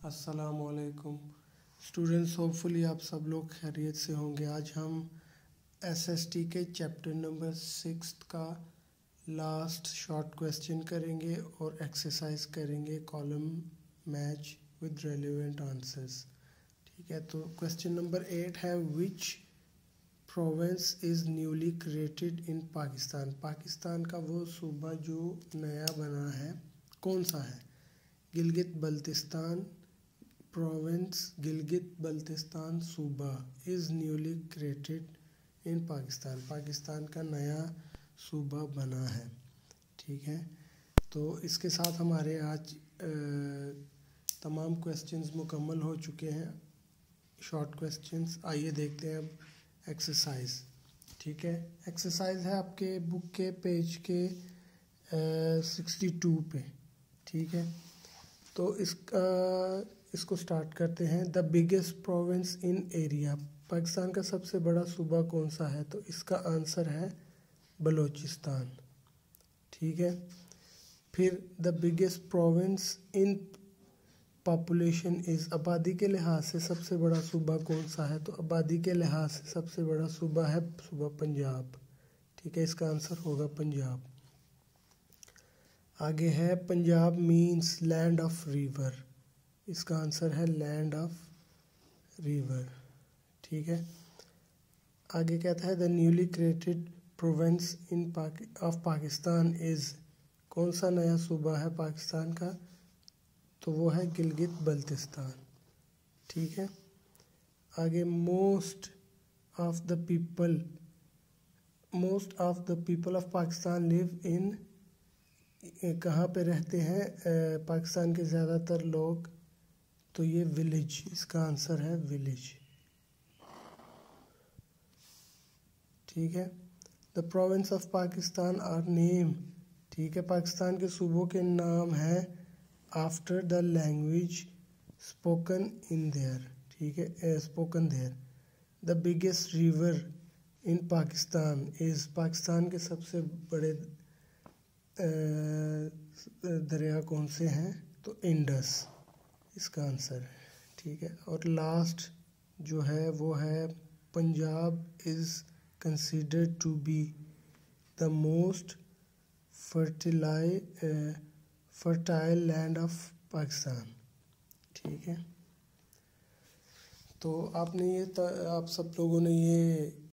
अस्सलामुअलैकुम students, hopefully आप सब लोग खैरियत से होंगे। आज हम एसएसटी के चैप्टर नंबर 6 का लास्ट शॉर्ट क्वेश्चन करेंगे और एक्सरसाइज करेंगे column match with relevant answers. ठीक है, तो क्वेश्चन नंबर 8 है which province is newly created in Pakistan. Pakistan का वो सूबा जो नया बना है कौन सा है? गिलगित बल्तिस्तान प्रोविंस, गिलगित बल्तिस्तान सूबा is newly created in Pakistan. Pakistan का नया सूबा बना है। ठीक है, तो इसके साथ हमारे आज तमाम क्वेश्चंस मुकम्मल हो चुके हैं, शॉर्ट क्वेश्चंस। आइए देखते हैं अब एक्सरसाइज। ठीक है, एक्सरसाइज है आपके बुक के पेज के 62 पे। ठीक है, तो इसको स्टार्ट करते हैं। The biggest province in area. Pakistan का सबसे बड़ा सूबा कौन सा है? तो इसका आंसर है बलूचिस्तान। ठीक है, फिर the biggest province in population is. आबादी के लिहाज से सबसे बड़ा सूबा कौन सा है? तो आबादी के लिहाज से सबसे बड़ा सूबा है सूबा पंजाब। ठीक है, इसका आंसर होगा पंजाब। आगे है Punjab means land of river. इसका आंसर है लैंड ऑफ रिवर। ठीक है, आगे कहता है the newly created province in of Pakistan is. कौन सा नया सूबा है पाकिस्तान का? तो वो है गिलगित बल्तिस्तान। ठीक है, आगे most of the people of Pakistan live in. कहाँ पे रहते हैं पाकिस्तान के ज़्यादातर लोग? तो ये विलेज, इसका आंसर है विलेज। ठीक है, the province of Pakistan are name. ठीक है, पाकिस्तान के सूबों के नाम हैं after the language spoken in there. ठीक है, spoken there. The biggest river in Pakistan is. Pakistan के सबसे बड़े दरिया कौन से हैं? तो इंडस, इसका आंसर है। ठीक है, और लास्ट जो है वो है Punjab is considered to be the most fertile land of Pakistan. ठीक है, तो आप सब लोगों ने ये